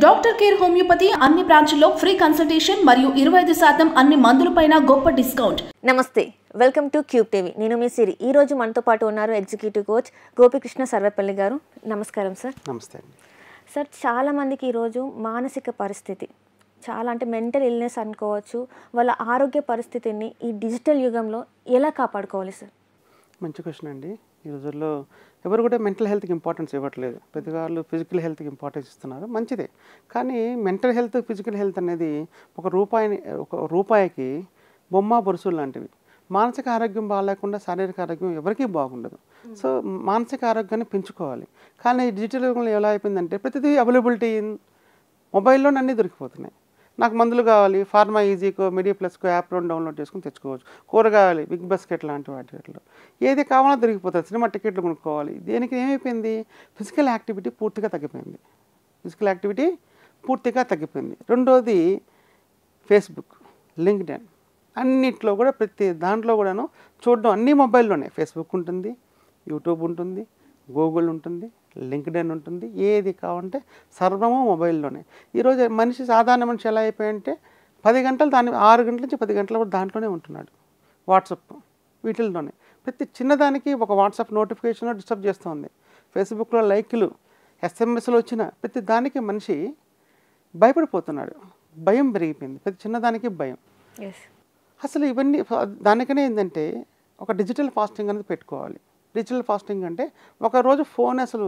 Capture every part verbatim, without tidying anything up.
Doctor care homeopathy అన్ని బ్రాంచ్ల్లో free consultation మరియు ఇరవై ఐదు శాతం అన్ని మందులపైన గొప్ప డిస్కౌంట్. నమస్తే, వెల్కమ్ టు క్యూబ్ టీవీ. నేను మీ సిరి. ఈ రోజు మనతో పాటు ఉన్నారు ఎగ్జిక్యూటివ్ కోచ్ గోపి కృష్ణ సర్వేపల్లి గారు. నమస్కారం సార్. నమస్తే సార్, చాలామందికి ఈరోజు మానసిక పరిస్థితి చాలా అంటే మెంటల్ ఇల్నెస్ అనుకోవచ్చు, వాళ్ళ ఆరోగ్య పరిస్థితిని ఈ డిజిటల్ యుగంలో ఎలా కాపాడుకోవాలి సార్? మంచి క్వశ్చన్ అండి. ఈ రోజుల్లో ఎవరు కూడా మెంటల్ హెల్త్కి ఇంపార్టెన్స్ ఇవ్వట్లేదు. ప్రతి వాళ్ళు ఫిజికల్ హెల్త్కి ఇంపార్టెన్స్ ఇస్తున్నారు, మంచిదే. కానీ మెంటల్ హెల్త్, ఫిజికల్ హెల్త్ అనేది ఒక రూపాయిని ఒక రూపాయికి బొమ్మ బొరుసులు లాంటివి. మానసిక ఆరోగ్యం బాగాలేకుండా శారీరక ఆరోగ్యం ఎవరికీ బాగుండదు. సో మానసిక ఆరోగ్యాన్ని పెంచుకోవాలి. కానీ డిజిటల్ యుగంలో ఎలా అయిపోయిందంటే ప్రతిదీ అవైలబిలిటీ మొబైల్లోనే అన్నీ దొరికిపోతున్నాయి. నాకు మందులు కావాలి, ఫార్మా ఈజీకో మెడియా ప్లస్కో యాప్ రెండు డౌన్లోడ్ చేసుకుని తెచ్చుకోవచ్చు. కూరగాయలు, బిగ్ బాస్కెట్ లాంటి వాటిలో ఏది కావాలో దొరికిపోతుంది. సినిమా టికెట్లు కొనుక్కోవాలి. దేనికి ఏమైపోయింది? ఫిజికల్ యాక్టివిటీ పూర్తిగా తగ్గిపోయింది. ఫిజికల్ యాక్టివిటీ పూర్తిగా తగ్గిపోయింది. రెండోది ఫేస్బుక్, లింక్డ్ఇన్, అన్నిట్లో కూడా ప్రతి దాంట్లో కూడాను చూడడం అన్నీ మొబైల్లోనే. ఫేస్బుక్ ఉంటుంది, యూట్యూబ్ ఉంటుంది, గూగుల్ ఉంటుంది, లింక్డ్ఇన్ ఉంటుంది. ఏది కావాలంటే సర్వము మొబైల్లోనే. ఈరోజు మనిషి, సాధారణ మనిషి ఎలా అయిపోయాయంటే పది గంటలు దాని ఆరు గంటల నుంచి పది గంటల కూడా దాంట్లోనే ఉంటున్నాడు. వాట్సాప్ వీటిల్లోనే ప్రతి చిన్నదానికి ఒక వాట్సాప్ నోటిఫికేషన్ డిస్టర్బ్ చేస్తుంది. ఫేస్బుక్లో లైక్లు, ఎస్ఎంఎస్లు వచ్చిన ప్రతి దానికి మనిషి భయపడిపోతున్నాడు. భయం పెరిగిపోయింది. ప్రతి చిన్నదానికి భయం. అసలు ఇవన్నీ దానికనే ఏంటంటే ఒక డిజిటల్ ఫాస్టింగ్ అనేది పెట్టుకోవాలి. డిజిటల్ ఫాస్టింగ్ అంటే ఒకరోజు ఫోన్ అసలు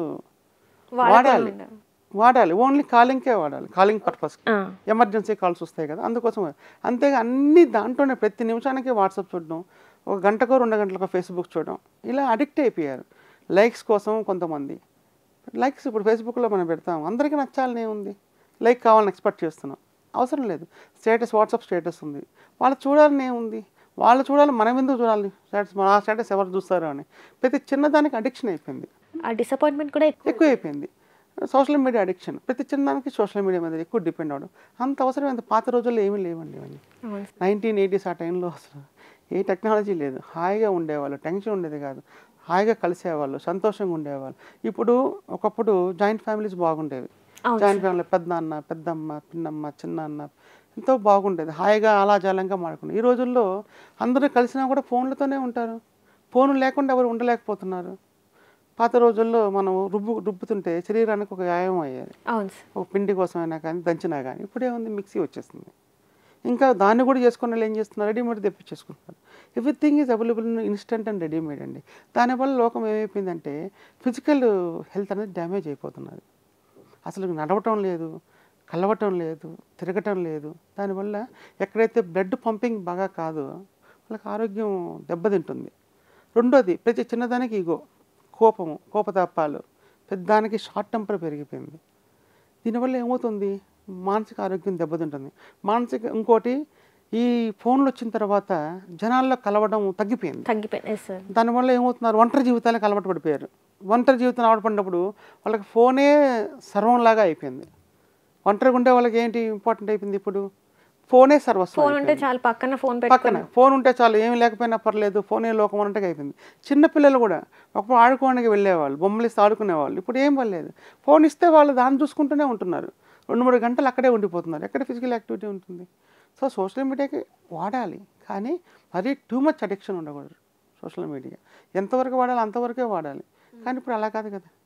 వాడాలి వాడాలి ఓన్లీ కాలింగ్కే వాడాలి. కాలింగ్ పర్పస్, ఎమర్జెన్సీ కాల్స్ వస్తాయి కదా, అందుకోసం. అంతేగా అన్ని దాంట్లోనే ప్రతి నిమిషానికి వాట్సాప్ చూడడం, ఒక గంటకో రెండు గంటలకో ఫేస్బుక్ చూడడం, ఇలా అడిక్ట్ అయిపోయారు. లైక్స్ కోసం కొంతమంది. లైక్స్ ఇప్పుడు ఫేస్బుక్లో మనం పెడతాం, అందరికీ నచ్చాలని ఏముంది? లైక్ కావాలని ఎక్స్పెక్ట్ చేస్తున్నాం, అవసరం లేదు. స్టేటస్, వాట్సాప్ స్టేటస్ ఉంది, వాళ్ళు చూడాలని ఏముంది? వాళ్ళు చూడాలి, మనం ఎందుకు చూడాలి స్టేటస్? మన ఆ స్టేటస్ ఎవరు చూస్తారు అని ప్రతి చిన్నదానికి అడిక్షన్ అయిపోయింది. ఆ డిసప్పాయింట్మెంట్ కూడా ఎక్కువ అయిపోయింది. సోషల్ మీడియా అడిక్షన్, ప్రతి చిన్నదానికి సోషల్ మీడియా మీద ఎక్కువ డిపెండ్ అవ్వడం. అంత అవసరం ఎంత? పాత రోజుల్లో ఏమీ లేవండి ఇవన్నీ. నైన్టీన్ ఎయిటీస్ ఆ టైంలో అసలు ఏ టెక్నాలజీ లేదు. హాయిగా ఉండేవాళ్ళు, టెన్షన్ ఉండేది కాదు, హాయిగా కలిసేవాళ్ళు, సంతోషంగా ఉండేవాళ్ళు. ఇప్పుడు ఒకప్పుడు జాయింట్ ఫ్యామిలీస్ బాగుండేవి. జాయింట్ ఫ్యామిలీ, పెద్దనాన్న, పెద్దమ్మ, పిన్నమ్మ, చిన్నాన్న, ఎంతో బాగుండేది. హాయిగా అలాజాలంగా మాడుకున్నారు. ఈ రోజుల్లో అందరూ కలిసినా కూడా ఫోన్లతోనే ఉంటారు. ఫోన్లు లేకుండా ఎవరు ఉండలేకపోతున్నారు. పాత రోజుల్లో మనం రుబ్బు రుబ్బుతుంటే శరీరానికి ఒక వ్యాయామం అయ్యేది, ఒక పిండి కోసమైనా కానీ దంచినా కానీ. ఇప్పుడేముంది? మిక్సీ వచ్చేస్తుంది. ఇంకా దాన్ని కూడా చేసుకున్న వాళ్ళు ఏం చేస్తున్నారు? రెడీమేడ్ తెప్పించేసుకుంటున్నారు. Everything is available instant and readymade అండి. దానివల్ల లోకం ఏమైపోయిందంటే ఫిజికల్ హెల్త్ అనేది డ్యామేజ్ అయిపోతున్నది. అసలు నడవటం లేదు, కలవటం లేదు, తిరగటం లేదు. దానివల్ల ఎక్కడైతే బ్లడ్ పంపింగ్ బాగా కాదో వాళ్ళకి ఆరోగ్యం దెబ్బతింటుంది. రెండోది ప్రతి చిన్నదానికి ఈగో, కోపము, కోపతాపాలు, పెద్దదానికి షార్ట్ టెంపర్ పెరిగిపోయింది. దీనివల్ల ఏమవుతుంది? మానసిక ఆరోగ్యం దెబ్బతింటుంది. మానసిక ఇంకోటి, ఈ ఫోన్లు వచ్చిన తర్వాత జనాల్లో కలవడం తగ్గిపోయింది తగ్గిపోయింది దానివల్ల ఏమవుతున్నారు? ఒంటరి జీవితాలకు అలవాటు పడిపోయారు. ఒంటరి జీవితం అలవాటు పడినప్పుడు వాళ్ళకి ఫోనే సర్వంలాగా అయిపోయింది. ఒంటరిగా ఉండే వాళ్ళకి ఏంటి ఇంపార్టెంట్ అయిపోయింది? ఇప్పుడు ఫోనే సర్వస్వం. ఫోన్ ఉంటే చాలు, పక్కన ఫోన్ పక్కన ఫోన్ ఉంటే చాలు, ఏమి లేకపోయినా పర్లేదు, ఫోనే లోకం అన్నట్టుగా అయిపోయింది. చిన్నపిల్లలు కూడా ఒకప్పుడు ఆడుకోవడానికి వెళ్ళేవాళ్ళు, బొమ్మలు ఇస్తే ఆడుకునేవాళ్ళు. ఇప్పుడు ఏం పర్లేదు, ఫోన్ ఇస్తే వాళ్ళు దాన్ని చూసుకుంటూనే ఉంటున్నారు. రెండు మూడు గంటలు అక్కడే ఉండిపోతున్నారు. ఎక్కడ ఫిజికల్ యాక్టివిటీ ఉంటుంది? సో సోషల్ మీడియాకి వాడాలి, కానీ మరీ టూ మచ్ అడిక్షన్ ఉండకూడదు. సోషల్ మీడియా ఎంతవరకు వాడాలి అంతవరకే వాడాలి. కానీ ఇప్పుడు అలా కాదు కదా.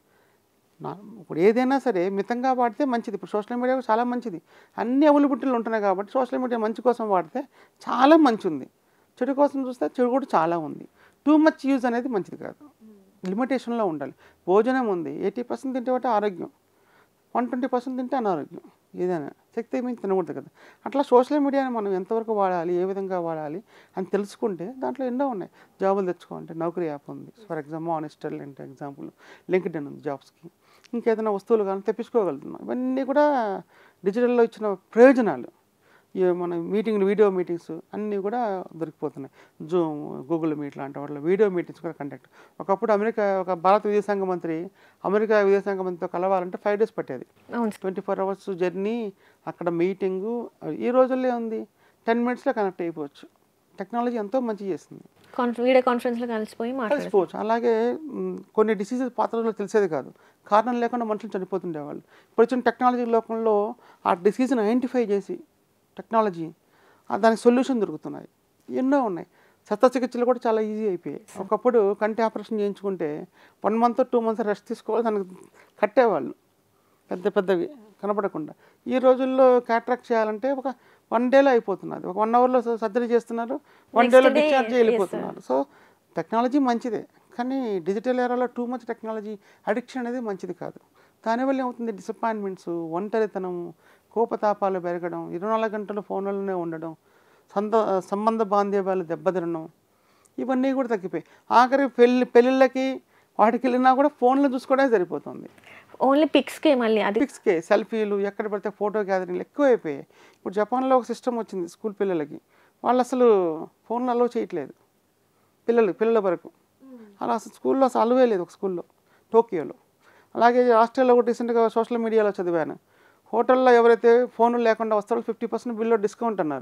నా ఇప్పుడు ఏదైనా సరే మితంగా వాడితే మంచిది. ఇప్పుడు సోషల్ మీడియా చాలా మంచిది, అన్ని అవైలబిలిటీలు ఉంటున్నాయి కాబట్టి సోషల్ మీడియా మంచి కోసం వాడితే చాలా మంచి ఉంది. చెడు కోసం చూస్తే చెడు కూడా చాలా ఉంది. టూ మచ్ యూజ్ అనేది మంచిది కాదు, లిమిటేషన్లో ఉండాలి. భోజనం ఉంది, ఎయిటీ పర్సెంట్ తింటే ఒకటి ఆరోగ్యం, వన్ ట్వంటీ పర్సెంట్ తింటే అనారోగ్యం. ఏదైనా శక్తి మించి తినకూడదు కదా. అట్లా సోషల్ మీడియాని మనం ఎంతవరకు వాడాలి, ఏ విధంగా వాడాలి అని తెలుసుకుంటే దాంట్లో ఎన్నో ఉన్నాయి. జాబులు తెచ్చుకోవాలంటే నౌకరీ యాప్ ఉంది, ఫర్ ఎగ్జాంపుల్ ఆనెస్టల్ అంటే ఎగ్జాంపుల్, లింక్డ్ఇన్ ఉంది జాబ్స్కి. ఇంకేదైనా వస్తువులు కానీ తెప్పించుకోగలుగుతున్నాం. ఇవన్నీ కూడా డిజిటల్లో ఇచ్చిన ప్రయోజనాలు. మన మీటింగ్, వీడియో మీటింగ్స్ అన్నీ కూడా దొరికిపోతున్నాయి. జూమ్, గూగుల్ మీట్ లాంటి వాటిలో వీడియో మీటింగ్స్ కూడా కండక్ట్. ఒకప్పుడు అమెరికా, ఒక భారత విదేశాంగ మంత్రి అమెరికా విదేశాంగ మంత్రితో కలవాలంటే ఫైవ్ డేస్ పట్టేది. ట్వంటీ ఫోర్ అవర్స్ జర్నీ, అక్కడ మీటింగు. ఈ రోజుల్లో ఉంది టెన్ మినిట్స్లో కనెక్ట్ అయిపోవచ్చు. టెక్నాలజీ ఎంతో మంచి చేస్తుంది. వీడియో కాన్ఫరెన్స్లో కలిసిపోయి కలిసిపోవచ్చు. అలాగే కొన్ని డిసీజెస్ పాత రోజుల్లో తెలిసేది కాదు, కారణం లేకుండా మనుషులు చనిపోతుండేవాళ్ళు. ఇప్పుడు వచ్చిన టెక్నాలజీ లోకంలో ఆ డిసీజ్ని ఐడెంటిఫై చేసి టెక్నాలజీ దానికి సొల్యూషన్ దొరుకుతున్నాయి, ఎన్నో ఉన్నాయి. శస్త్రచికిత్సలు కూడా చాలా ఈజీ అయిపోయాయి. ఒకప్పుడు కంటి ఆపరేషన్ చేయించుకుంటే one month two months rest తీసుకోవాలి, దానికి కట్టేవాళ్ళు పెద్ద పెద్దవి కనపడకుండా. ఈ రోజుల్లో క్యాట్రాక్ట్ చేయాలంటే ఒక వన్ డేలో అయిపోతున్నది, ఒక వన్ అవర్లో సర్జరీ చేస్తున్నారు, వన్ డేలో డిశ్చార్జ్ వెళ్ళిపోతున్నారు. సో టెక్నాలజీ మంచిదే, కానీ డిజిటల్ ఏరాలో టూ మచ్ టెక్నాలజీ అడిక్షన్ అనేది మంచిది కాదు. దానివల్ల ఏమవుతుంది, డిసప్పాయింట్మెంట్స్, ఒంటరితనము, కోపతాపాలు పెరగడం, ఇరవై నాలుగు గంటలు ఫోన్లలోనే ఉండడం, సంద సంబంధ బాంధవ్యాలు దెబ్బతినడం, ఇవన్నీ కూడా తగ్గిపోయి ఆఖరి పెళ్ళి పెళ్ళిళ్ళకి వాటికి వెళ్ళినా కూడా ఫోన్లో చూసుకోవడానికి సరిపోతుంది. ఓన్లీ పిక్స్కే, మళ్ళీ అది పిక్స్కే సెల్ఫీలు, ఎక్కడ పడితే ఫోటో గ్యాదరింగ్లు ఎక్కువ అయిపోయాయి. ఇప్పుడు జపాన్లో ఒక సిస్టమ్ వచ్చింది స్కూల్ పిల్లలకి, వాళ్ళు అసలు ఫోన్లు అలో చేయట్లేదు పిల్లలు పిల్లల వరకు. అలా అసలు స్కూల్లో అసలు అలవే లేదు ఒక స్కూల్లో, టోకియోలో. అలాగే ఆస్ట్రేలియాలో కూడా రీసెంట్గా సోషల్ మీడియాలో చదివాను, హోటల్లో ఎవరైతే ఫోన్లు లేకుండా వస్తారో ఫిఫ్టీ పర్సెంట్ బిల్లో డిస్కౌంట్ అన్నారు.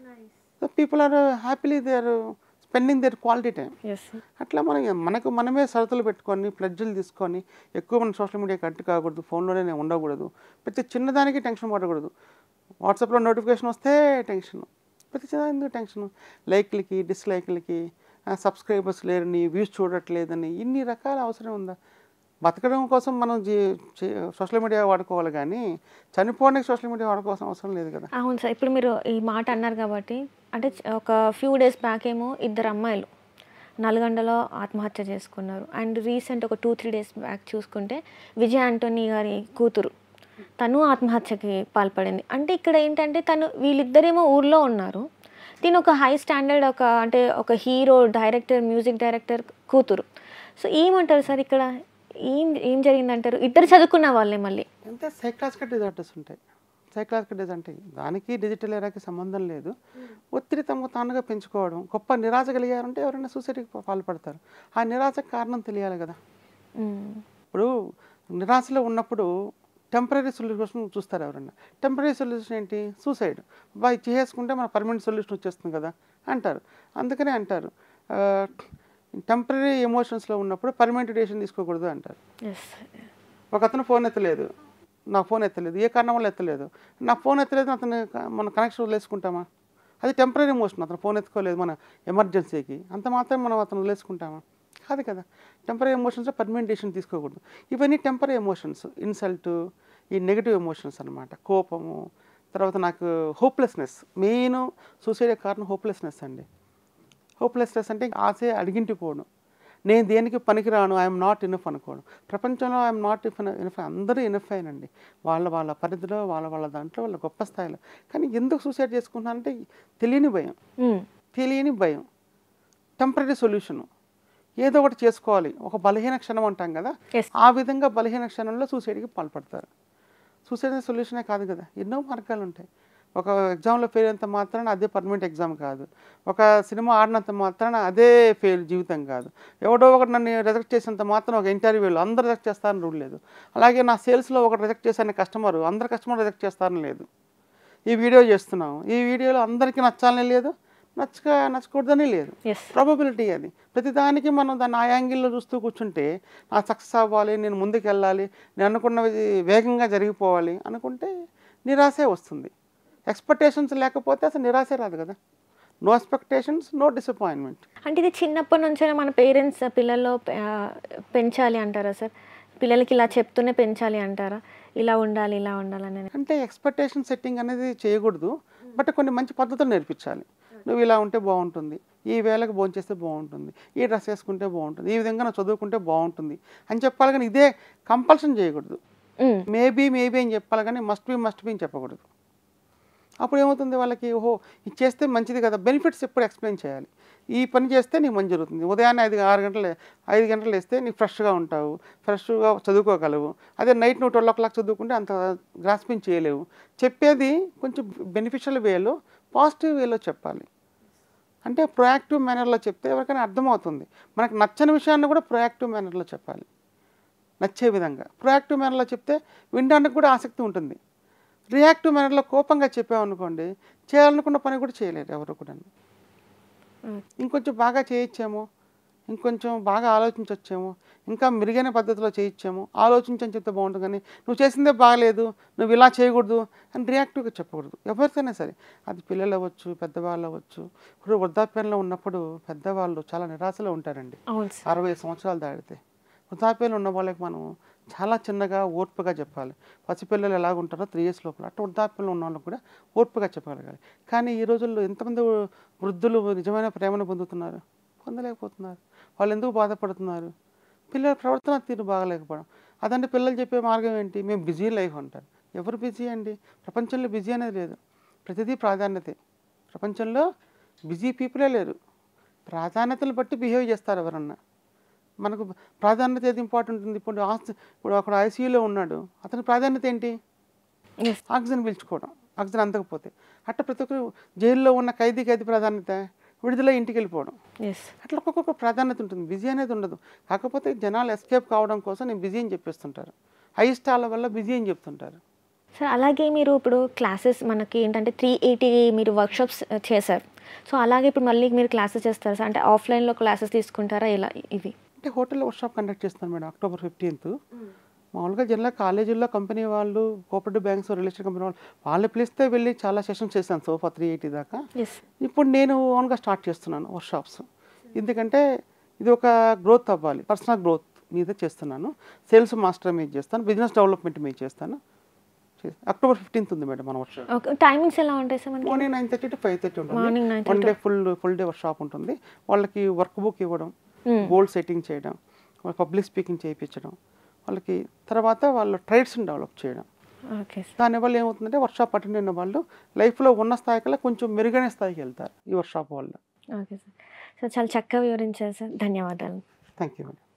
So people are happily they are spending their quality time. అట్లా మనం మనకు మనమే షరతులు పెట్టుకొని ప్లెడ్జులు తీసుకొని ఎక్కువ మనం సోషల్ మీడియాకి అడ్డు కాకూడదు, ఫోన్లోనే ఉండకూడదు, ప్రతి చిన్నదానికి టెన్షన్ పడకూడదు. వాట్సాప్లో నోటిఫికేషన్ వస్తే టెన్షన్, ప్రతి చిన్నదానికి టెన్షన్, లైక్లకి డిస్లైక్లకి, సబ్స్క్రైబర్స్ లేరని, వ్యూస్ చూడట్లేదని, ఇన్ని రకాల అవసరం ఉందా? బతకడం కోసం మనం జీ సోషల్ మీడియా వాడుకోవాలి, కానీ చనిపోవడానికి సోషల్ మీడియా వాడుకోవాల్సిన అవసరం లేదు కదా. అవును సార్, ఇప్పుడు మీరు ఈ మాట అన్నారు కాబట్టి, అంటే ఒక ఫ్యూ డేస్ బ్యాక్ ఏమో ఇద్దరు అమ్మాయిలు నల్గొండలో ఆత్మహత్య చేసుకున్నారు. అండ్ రీసెంట్ ఒక టూ త్రీ డేస్ బ్యాక్ చూసుకుంటే విజయ్ ఆంటోనీ గారి కూతురు తను ఆత్మహత్యకి పాల్పడింది. అంటే ఇక్కడ ఏంటంటే తను వీళ్ళిద్దరేమో ఊర్లో ఉన్నారు, దీని ఒక హై స్టాండర్డ్, ఒక అంటే ఒక హీరో, డైరెక్టర్, మ్యూజిక్ డైరెక్టర్ కూతురు. సో ఏమంటారు సార్ ఇక్కడ, ఏం ఏం జరిగిందంటారు? ఇద్దరు చదువుకున్న వాళ్ళే మళ్ళీ. అంటే సైకలాజికల్ డిజార్డర్స్ ఉంటాయి. సైకలాజికల్ డిజార్డర్ అంటే దానికి డిజిటల్ ఎరాకి సంబంధం లేదు. ఒత్తిడి తమ తానుగా పెంచుకోవడం, గొప్ప నిరాశ కలిగారంటే ఎవరైనా సూసైడ్కి పాల్పడతారు. ఆ నిరాశకు కారణం తెలియాలి కదా. ఇప్పుడు నిరాశలో ఉన్నప్పుడు టెంపరీ సొల్యూషన్ చూస్తారు ఎవరన్నా. టెంపరీ సొల్యూషన్ ఏంటి? సూసైడ్. బాగా చేసుకుంటే మన పర్మనెంట్ సొల్యూషన్ వచ్చేస్తుంది కదా అంటారు. అందుకనే అంటారు టెంపరీ ఎమోషన్స్లో ఉన్నప్పుడు పర్మనెంట్ డెసిషన్ తీసుకోకూడదు అంటారు. ఒక అతను ఫోన్ ఎత్తలేదు, నా ఫోన్ ఎత్తలేదు, ఏ కారణం వల్ల ఎత్తలేదు, నా ఫోన్ ఎత్తలేదు, అతను మన కనెక్షన్ వదిలేసుకుంటామా? అది టెంపరీ ఎమోషన్. అతను ఫోన్ ఎత్తుకోలేదు మన ఎమర్జెన్సీకి, అంత మాత్రం మనం అతను వదిలేసుకుంటామా? కాదు కదా. టెంపరీ ఎమోషన్స్లో పర్మనెంట్ డెసిషన్ తీసుకోకూడదు. ఇవన్నీ టెంపరీ ఎమోషన్స్, ఇన్సల్ట్, ఈ నెగిటివ్ ఎమోషన్స్ అనమాట. కోపము, తర్వాత నాకు హోప్లెస్నెస్, మెయిన్ సూసైడ్ కారణం హోప్లెస్నెస్ అండి. హోప్లెస్నెస్ అంటే ఆశే అడిగింటిపోవడం, నేను దేనికి పనికిరాను, ఐఎమ్ నాట్ ఇనఫ్ అనుకోవడం. ప్రపంచంలో ఐఎమ్ నాట్ ఇఫ్ ఇనఫ్, అందరూ ఇనఫ్ అయినండి వాళ్ళ వాళ్ళ పరిధిలో, వాళ్ళ వాళ్ళ దాంట్లో, వాళ్ళ గొప్ప స్థాయిలో. కానీ ఎందుకు సూసైడ్ చేసుకుంటున్నారంటే తెలియని భయం, తెలియని భయం. టెంపరీ సొల్యూషను, ఏదో ఒకటి చేసుకోవాలి, ఒక బలహీన క్షణం అంటాం కదా, ఆ విధంగా బలహీన క్షణంలో సూసైడ్కి పాల్పడతారు. సూసైడ్ సొల్యూషనే కాదు కదా, ఎన్నో మార్గాలు ఉంటాయి. ఒక ఎగ్జామ్లో ఫెయిల్ అయినంత మాత్రాన అదే పర్మనెంట్ ఎగ్జామ్ కాదు, ఒక సినిమా ఆడినంత మాత్రాన అదే ఫెయిల్ జీవితం కాదు, ఎవడో ఒకటి నన్ను రిజెక్ట్ చేసినంత మాత్రం ఒక ఇంటర్వ్యూలో అందరు రిజెక్ట్ చేస్తారని రూల్ లేదు. అలాగే నా సేల్స్లో ఒకటి రిజెక్ట్ చేశాను కస్టమరు, అందరు కస్టమర్ రిజెక్ట్ చేస్తారని లేదు. ఈ వీడియో చేస్తున్నాం, ఈ వీడియోలో అందరికీ నచ్చాలని లేదు, నచ్చక నచ్చకూడదని లేదు. ప్రాబబిలిటీ అది. ప్రతిదానికి మనం దాన్ని ఆ యాంగిల్లో చూస్తూ కూర్చుంటే నా సక్సెస్ అవ్వాలి, నేను ముందుకు వెళ్ళాలి, నేను అనుకున్నది వేగంగా జరిగిపోవాలి అనుకుంటే నిరాశే వస్తుంది. ఎక్స్పెక్టేషన్స్ లేకపోతే అసలు నిరాశే రాదు కదా. No expectations, no disappointment. అంటే ఇది చిన్నప్పటి నుంచే మన పేరెంట్స్ పిల్లల్లో పెంచాలి అంటారా సార్? పిల్లలకి ఇలా చెప్తూనే పెంచాలి అంటారా, ఇలా ఉండాలి ఇలా ఉండాలని? అంటే ఎక్స్పెక్టేషన్ సెట్టింగ్ అనేది చేయకూడదు, బట్ కొన్ని మంచి పద్ధతులు నేర్పించాలి. నువ్వు ఇలా ఉంటే బాగుంటుంది, ఈ వేళకు భోంచేస్తే బాగుంటుంది, ఈ డ్రెస్ వేసుకుంటే బాగుంటుంది, ఈ విధంగా నువ్వు చదువుకుంటే బాగుంటుంది అని చెప్పాలి. కానీ ఇదే కంపల్షన్ చేయకూడదు. మేబీ మేబీ అని చెప్పాలి, కానీ మస్ట్ బి మస్ట్ బి అని చెప్పకూడదు. అప్పుడు ఏమవుతుంది వాళ్ళకి, ఓహో ఇది చేస్తే మంచిది కదా, బెనిఫిట్స్ ఎప్పుడు ఎక్స్ప్లెయిన్ చేయాలి. ఈ పని చేస్తే నీకు మంచి జరుగుతుంది, ఉదయాన్నే ఐదు ఆరు గంటలు ఐదు గంటలు వేస్తే నీకు ఫ్రెష్గా ఉంటావు, ఫ్రెష్గా చదువుకోగలవు. అదే నైట్ నువ్వు ట్వెల్వ్ ఓ క్లాక్ చదువుకుంటే అంత గ్రాస్పింగ్ చేయలేవు. చెప్పేది కొంచెం బెనిఫిషియల్ వేలో, పాజిటివ్ వేలో చెప్పాలి. అంటే ప్రొయాక్టివ్ మేనర్లో చెప్తే ఎవరికైనా అర్థమవుతుంది. మనకు నచ్చని విషయాన్ని కూడా ప్రొయాక్టివ్ మేనర్లో చెప్పాలి, నచ్చే విధంగా. ప్రొయాక్టివ్ మేనర్లో చెప్తే వినడానికి కూడా ఆసక్తి ఉంటుంది. రియాక్టివ్ మేనర్లో కోపంగా చెప్పామనుకోండి, చేయాలనుకున్న పని కూడా చేయలేరు ఎవరు కూడా. ఇంకొంచెం బాగా చేయొచ్చేమో, ఇంకొంచెం బాగా ఆలోచించొచ్చేమో, ఇంకా మెరుగైన పద్ధతిలో చేయొచ్చేమో, ఆలోచించని చెప్తే బాగుంటుంది. కానీ నువ్వు చేసిందే బాగలేదు, నువ్వు ఇలా చేయకూడదు అని రియాక్టివ్గా చెప్పకూడదు. ఎవరికైనా సరే, అది పిల్లలు అవ్వచ్చు, పెద్దవాళ్ళు అవ్వచ్చు. ఇప్పుడు వృద్ధాప్యంలో ఉన్నప్పుడు పెద్దవాళ్ళు చాలా నిరాశలో ఉంటారండి. అరవై సంవత్సరాలు దాటితే వృద్ధాప్యంలో ఉన్న వాళ్ళకి మనం చాలా చిన్నగా ఓర్పుగా చెప్పాలి. పసిపిల్లలు ఎలాగుంటారో త్రీ ఇయర్స్ లోపల అట్లా వృద్ధాప్యంలో ఉన్న వాళ్ళకి కూడా ఓర్పుగా చెప్పగలగాలి. కానీ ఈ రోజుల్లో ఎంతమంది వృద్ధులు నిజమైన ప్రేమను పొందుతున్నారు? పొందలేకపోతున్నారు. వాళ్ళు ఎందుకు బాధపడుతున్నారు? పిల్లల ప్రవర్తన తీరు బాగలేకపోవడం. అదంటే పిల్లలు చెప్పే మార్గం ఏంటి? మేము బిజీ లైఫ్ అంటారు. ఎవరు బిజీ అండి? ప్రపంచంలో బిజీ అనేది లేదు. ప్రతిదీ ప్రాధాన్యతే. ప్రపంచంలో బిజీ పీపులే లేరు. ప్రాధాన్యతలు బట్టి బిహేవ్ చేస్తారు ఎవరన్నా. మనకు ప్రాధాన్యత ఏది ఇంపార్టెంట్ ఉంది? ఇప్పుడు ఆక్సి ఇప్పుడు అక్కడ ఐసీయూలో ఉన్నాడు, అతని ప్రాధాన్యత ఏంటి? ఆక్సిజన్ పీల్చుకోవడం, ఆక్సిజన్ అందకపోతే. అట్లా ప్రతి ఒక్కరు జైల్లో ఉన్న ఖైదీకి అయితే ప్రాధాన్యత విడుదల ఇంటికి వెళ్ళిపోవడం. అట్లా ఒక్కొక్క ప్రాధాన్యత ఉంటుంది. బిజీ అనేది ఉండదు. కాకపోతే జనాలు ఎస్కేప్ కావడం కోసం నేను బిజీ అని చెప్పేస్తుంటారు. అయిష్టాల వల్ల బిజీ అని చెప్తుంటారు. సార్ అలాగే మీరు ఇప్పుడు క్లాసెస్ మనకి ఏంటంటే త్రీ ఎయిటీ మీరు వర్క్షాప్స్ చేశారు. సో అలాగే ఇప్పుడు మళ్ళీ మీరు క్లాసెస్ చేస్తారు సార్, అంటే ఆఫ్లైన్లో క్లాసెస్ తీసుకుంటారా ఇలా? ఇవి అంటే హోటల్లో వర్క్షాప్ కండక్ట్ చేస్తాను మేడం అక్టోబర్ ఫిఫ్టీన్త్. మామూలుగా జనరల్ కాలేజీల్లో కంపెనీ వాళ్ళు, cooperative banks, real estate company వాళ్ళు వాళ్ళు పిలిస్తే వెళ్ళి చాలా సెషన్స్ చేశాను సోఫా త్రీ ఎయిటీ దాకా. ఇప్పుడు నేను ఓన్గా స్టార్ట్ చేస్తున్నాను వర్క్షాప్స్. ఎందుకంటే ఇది ఒక గ్రోత్ అవ్వాలి, పర్సనల్ గ్రోత్ మీద చేస్తున్నాను. సేల్స్ మాస్టర్ మీద చేస్తాను, బిజినెస్ డెవలప్మెంట్ మీద చేస్తాను. అక్టోబర్ ఫిఫ్టీన్త్ ఉంది మేడం మన వర్క్షాప్. టైమింగ్స్ ఎలా ఉంటాయి sir? Morning nine thirty to five thirty ఉంటుంది. One day full full day workshop ఉంటుంది. వాళ్ళకి వర్క్ బుక్ ఇవ్వడం, గోల్ సెట్టింగ్ చేయడం, పబ్లిక్ స్పీకింగ్ చేయించడం, వాళ్ళకి తర్వాత వాళ్ళ ట్రైడ్స్ని డెవలప్ చేయడం. దానివల్ల ఏమవుతుందంటే వర్క్షాప్ అటెండ్ అయిన వాళ్ళు లైఫ్లో ఉన్న స్థాయి కల్లా కొంచెం మెరుగైన స్థాయికి వెళ్తారు ఈ వర్క్షాప్ వల్ల. Okay sir. సో చాలా చక్కగా వివరించారు సార్, ధన్యవాదాలు. Thank you madam.